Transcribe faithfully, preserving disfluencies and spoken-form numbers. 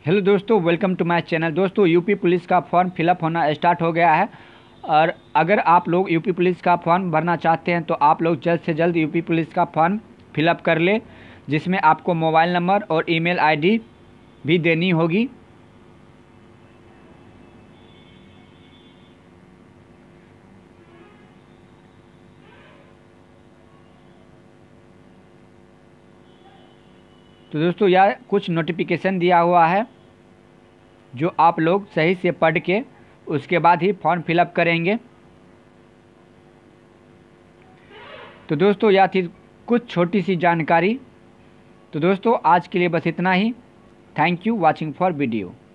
Hello दोस्तों, welcome to my channel. दोस्तों, UP police का फॉर्म फिलअप होना स्टार्ट हो गया है। और अगर आप लोग यूपी पुलिस का फॉर्म भरना चाहते हैं तो आप लोग जल्द से जल्द यूपी पुलिस का फॉर्म फिलअप कर ले, जिसमें आपको मोबाइल नंबर और ईमेल आईडी भी देनी होगी। तो दोस्तों, यह कुछ नोटिफिकेशन दिया हुआ है जो आप लोग सही से पढ़ के उसके बाद ही फॉर्म फिलअप करेंगे। तो दोस्तों, यह थी कुछ छोटी सी जानकारी। तो दोस्तों, आज के लिए बस इतना ही। Thank you watching for video.